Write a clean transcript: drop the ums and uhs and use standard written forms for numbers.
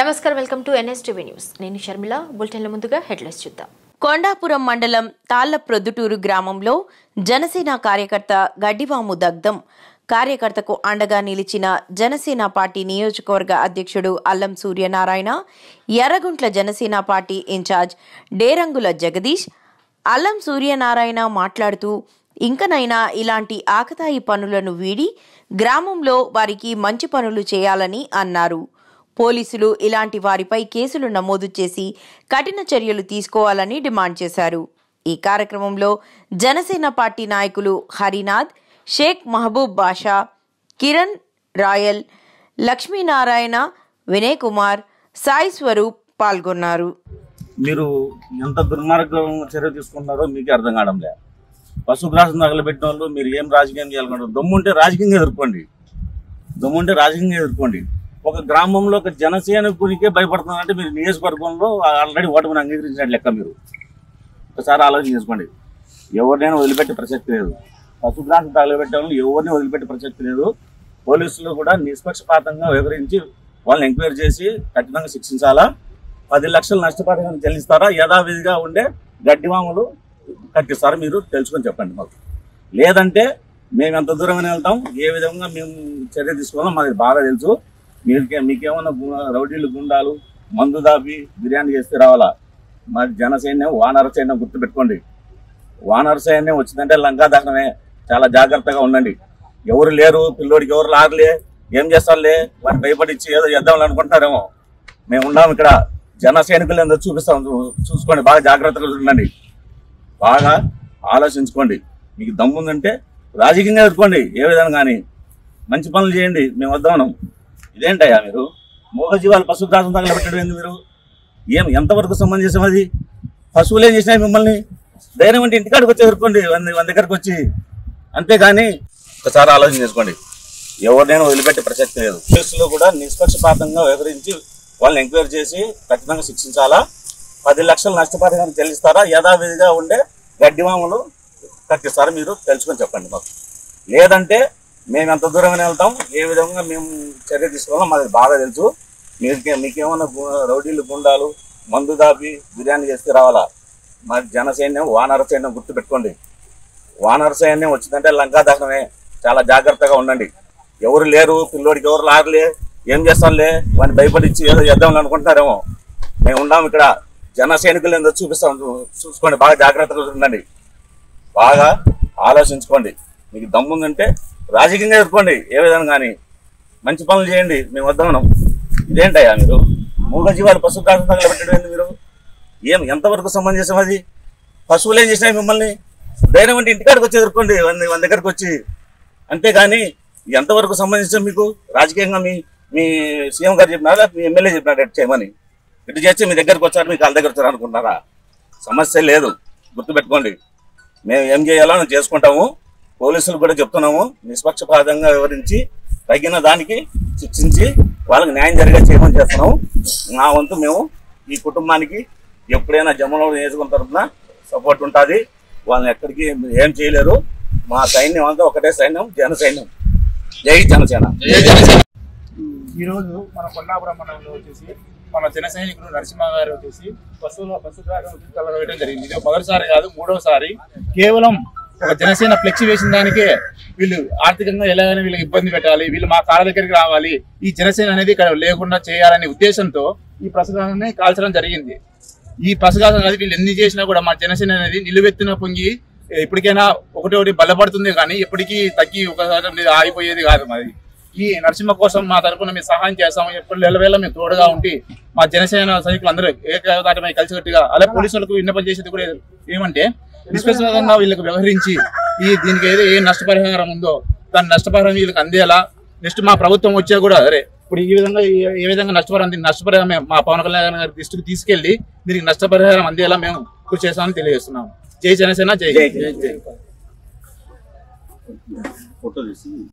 నమస్కారం, welcome to NSTV news. నేను షర్మిల. బులెటిన్ల ముందుగా హెడ్లైన్స్ చూద్దాం. కొండాపురం మండలం తాళ్లప్రొద్దుటూరు గ్రామంలో జనసేన కార్యకర్త గడ్డివాము దగ్ధం. కార్యకర్తకు అండగా నిలిచిన జనసేన పార్టీ నియోజకవర్గ అధ్యక్షుడు అల్లం సూర్యనారాయణ, ఎర్రగుంట్ల జనసేన పార్టీ ఇన్ఛార్జ్ డేరంగుల జగదీష్. అల్లం సూర్యనారాయణ మాట్లాడుతూ, ఇంకనైనా ఇలాంటి ఆకతాయి పనులను వీడి గ్రామంలో వారికి మంచి పనులు చేయాలని అన్నారు. పోలీసులు ఇలాంటి వారిపై కేసులు నమోదు చేసి కఠిన చర్యలు తీసుకోవాలని డిమాండ్ చేశారు. ఈ కార్యక్రమంలో జనసేన పార్టీ నాయకులు హరినాథ్, షేక్ మహబూబ్ బాషా, కిరణ్ రాయల్, లక్ష్మీనారాయణ, వినయ్ కుమార్, సాయి స్వరూప్ పాల్గొన్నారు. మీరు ఎంత దుర్మార్గం చర్య తీసుకుంటున్నారో మీకే అర్థం కావడం లేదు. పశుగ్రాసం తగలబెట్టిన వాళ్ళు మీరు ఏం రాజకీయం చేయాలనుకుంటారు? దమ్ముంటే రాజకీయంగా ఎదుర్కోండి. ఒక గ్రామంలో ఒక జనసేనకునికే భయపడుతున్నారంటే మీరు నియోజకవర్గంలో ఆల్రెడీ ఓటమిని అంగీకరించినట్టు లెక్క. మీరు ఒకసారి ఆలోచన చేసుకోండి. ఎవరినైనా వదిలిపెట్టే ప్రసక్తి లేదు. పశుగ్రాసం తగలబెట్టే వాళ్ళని ఎవరిని వదిలిపెట్టే ప్రసక్తి లేదు. పోలీసులు కూడా నిష్పక్షపాతంగా వివరించి వాళ్ళని ఎంక్వైరీ చేసి కఠినంగా శిక్షించాలా. 10 లక్షలు నష్టపరిహారం చెల్లిస్తారా, యథావిధిగా ఉండే గడ్డివాములు కట్టిస్తారా? మీరు తెలుసుకొని చెప్పండి మాకు. లేదంటే మేము ఎంత దూరమైనా వెళ్తాం, ఏ విధంగా మేము చర్య తీసుకోవాలో మాకు బాగా తెలుసు. మీకేమన్నా రౌడీలు, గుండాలు మందు దాపి బిర్యానీ చేస్తే రావాలా? మరి జనసైన్యం, వానర సైన్యం గుర్తుపెట్టుకోండి. వానర సైన్యం వచ్చిందంటే లంకా దహనమే. చాలా జాగ్రత్తగా ఉండండి. ఎవరు లేరు, పిల్లోడికి ఎవరు లాగలే, ఏం చేస్తారులే, వాడిని భయపడిచ్చి ఏదో చేద్దాం అనుకుంటారేమో. మేము ఉన్నాం ఇక్కడ. జన సైనికులు ఏందో చూపిస్తాం, చూసుకోండి. బాగా జాగ్రత్తగా ఉండండి. బాగా ఆలోచించుకోండి. మీకు దమ్ముందంటే రాజకీయంగా ఎదుర్కోండి. ఏ విధంగా కానీ మంచి పనులు చేయండి. మేము వద్దాం. ఇదేంటయ్యా మీరు మూగజీవాలు పశుగ్రాసం తగలబెట్టడం ఏంది? మీరు ఎంతవరకు సమంజసం? అది పశువులు ఏం చేసినాయి మిమ్మల్ని? ధైర్యం అంటే ఇంటికాడికి వచ్చి ఎదుర్కోండి, మన దగ్గరకు వచ్చి. అంతేగాని ఒకసారి ఆలోచన చేసుకోండి. ఎవరినైనా వదిలిపెట్టే ప్రసక్తి లేదు. కేసులో కూడా నిష్పక్షపాతంగా వివరించి వాళ్ళని ఎంక్వైరీ చేసి ఖచ్చితంగా శిక్షించాలా. 10 లక్షలు నష్టపరిహారం చెల్లిస్తారా, యథావిధిగా ఉండే గడ్డివాములు కట్టిస్తారా? మీరు తెలుసుకొని చెప్పండి మాకు. లేదంటే మేము ఎంత దూరమైనా వెళ్తాం, ఏ విధంగా మేము చర్య తీసుకోవాలో మాకు బాగా తెలుసు. మీకేమన్నా రౌడీలు, గుండాలు మందు దాపి బిర్యానీ చేస్తే రావాలా? మరి జనసైన్యం, వానర సైన్యం గుర్తుపెట్టుకోండి. వానర సైన్యం వచ్చిందంటే లంకా దహనమే. చాలా జాగ్రత్తగా ఉండండి. ఎవరు లేరు, పిల్లోడికి ఎవరు లాగలే, ఏం చేస్తాంలే, వాడిని భయపడిచ్చి ఏదో చేద్దాం అనుకుంటారేమో. మేము ఉన్నాం ఇక్కడ. జన సైనికులు ఏందో చూపిస్తాం, చూసుకోండి. బాగా జాగ్రత్తగా ఉండండి. బాగా ఆలోచించుకోండి. మీకు దమ్ముందంటే రాజకీయంగా ఎదుర్కోండి. ఏ విధంగా కానీ మంచి పనులు చేయండి. మేము వద్దాం. ఇదేంటయ్యా మీరు మూగజీవాలు పశుగ్రాసం తగలబెట్టడం ఏంది? మీరు ఎంతవరకు సమంజసం? అది పశువులు ఏం చేసినాయి మిమ్మల్ని? ధైర్యం అంటే ఇంటికాడికి వచ్చి ఎదుర్కోండి, మన దగ్గరకు వచ్చి. అంతేగాని ఎంతవరకు సంబంధించిన మీకు రాజకీయంగా మీ సీఎం గారు చెప్పినారా, మీ ఎమ్మెల్యే చెప్పినారు ఎటు చేయమని? ఇటు చేస్తే మీ దగ్గరకు వచ్చారు, మీకు వాళ్ళ దగ్గర వచ్చారు అనుకుంటున్నారా? సమస్య లేదు, గుర్తుపెట్టుకోండి. మేము ఏం చేయాలో మేము చేసుకుంటాము. పోలీసులు కూడా చెప్తున్నాము, నిష్పక్షపాతంగా వివరించి తగిన దానికి శిక్షించి వాళ్ళకి న్యాయం జరిగే చేయమని చేస్తున్నాము. నా వంతు మేము ఈ కుటుంబానికి ఎప్పుడైనా జమ్మలో నియోజకవర్గం తరఫున సపోర్ట్ ఉంటుంది. వాళ్ళని ఎక్కడికి ఏం చేయలేరు. మా సైన్యం అంతా ఒకటే సైన్యం, జన సైన్యం. జై జనసేన. ఈరోజు మన కొండాపురం మండలంలో వచ్చేసి మన జన సైనికుడు నరసింహ గారు వచ్చేసి పశుగ్రాసం తగలబెట్టడం జరిగింది. ఇది మొదటిసారి కాదు, 3వ సారి. కేవలం ఒక జనసేన ఫ్లెక్సీ వేసిన దానికే వీళ్ళు ఆర్థికంగా ఎలాగైనా వీళ్ళకి ఇబ్బంది పెట్టాలి, వీళ్ళు మా కాళ్ళ దగ్గరికి రావాలి, ఈ జనసేన అనేది ఇక్కడ లేకుండా చేయాలనే ఉద్దేశంతో ఈ పశుగ్రాసాన్ని కాల్చడం జరిగింది. ఈ పశుగ్రాసం అనేది వీళ్ళు ఎన్ని చేసినా కూడా మా జనసేన అనేది నిలువెత్తున పొంగి ఎప్పటికైనా ఒకటి బలపడుతుంది, కానీ ఎప్పటికీ తగ్గి ఒకసారి ఆగిపోయేది కాదు. మరి ఈ నరసింహ కోసం మా తరఫున మేము సహాయం చేస్తాము. ఎప్పుడు నెలవేళ మేము తోడుగా ఉండి మా జనసేన సైనికులు అందరూ ఏకదాటమై కలిసికట్టుగా, అలాగే పోలీసులకు విన్నపం చేసేది కూడా ఏమంటే నిష్పక్షపాతంగా వీళ్ళకి వ్యవహరించి దీనికి ఏదో ఏ నష్టపరిహారం ఉందో దాని నష్టపరిహారం వీళ్ళకి అందేలా, నెక్స్ట్ మా ప్రభుత్వం వచ్చా కూడా అరే ఇప్పుడు ఏ విధంగా నష్టపరిహారం మా పవన్ కళ్యాణ్ గారి దృష్టికి తీసుకెళ్లి దీనికి నష్టపరిహారం అందేలా మేము కృషి చేస్తామని తెలియజేస్తున్నాము. జై జనసేన, జై జై జై.